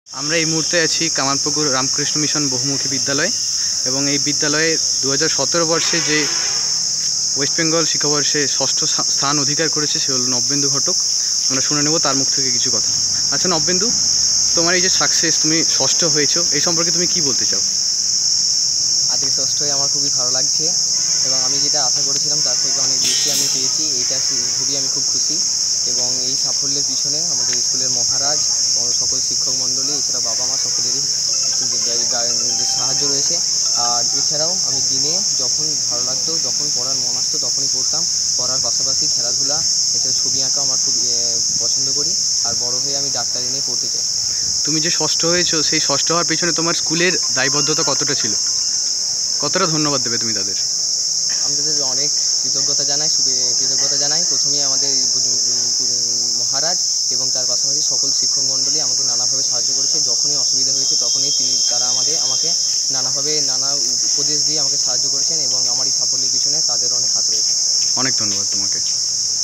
আমরা এই মুহূর্তে আছি কামারপুকুর রামকৃষ্ণ মিশন বহুমুখী বিদ্যালয় এবং এই বিদ্যালয়ে 2017 বর্ষে যে ওয়েস্ট বেঙ্গল শিক্ষাবর্ষে ষষ্ঠ স্থান অধিকার করেছে সে হল নবেন্দু ঘটক। আমরা শুনে নেব তার মুখ থেকে কিছু কথা। আচ্ছা নবেন্দু, তোমার এই যে সাকসেস, তুমি ষষ্ঠ হয়েছো, এই সম্পর্কে তুমি কি বলতে চাও? আজকে ষষ্ঠ হয়ে আমার খুবই ভালো লাগছে এবং আমি যেটা আশা করেছিলাম তার থেকে অনেক বেশি আমি পেয়েছি, এইটা ভেবেই আমি খুব খুশি। এবং এই সাফল্যের পিছনে আমাদের স্কুলের মহারাজ ও সকল শিক্ষক মণ্ডলী, এছাড়া বাবা মা সকলেরই সাহায্য রয়েছে। আর এছাড়াও আমি দিনে যখন ভালো লাগতো, যখন পড়ার মন আসতো তখনই পড়তাম। পড়ার পাশাপাশি খেলাধুলা, এছাড়া ছবি আঁকা আমার খুব পছন্দ করি। আর বড় হয়ে আমি ডাক্তারি নিয়ে পড়তে চাই। তুমি যে ষষ্ঠ হয়েছো, সেই ষষ্ঠ হওয়ার পিছনে তোমার স্কুলের দায়বদ্ধতা কতটা ছিল? কতটা ধন্যবাদ দেবে তুমি তাদের? আমি তাদের অনেক কৃতজ্ঞতা জানাই। প্রথমেই আমাদের মহারাজ এবং তার পাশাপাশি সকল শিক্ষক মণ্ডলী আমাকে নানাভাবে সাহায্য করেছে। যখনই অসুবিধা হয়েছে তখনই তারা আমাকে নানা উপদেশ দিয়ে আমাকে সাহায্য করেছেন এবং আমার এই সাফল্যের পিছনে তাদের অনেক হাত রয়েছে। অনেক ধন্যবাদ তোমাকে।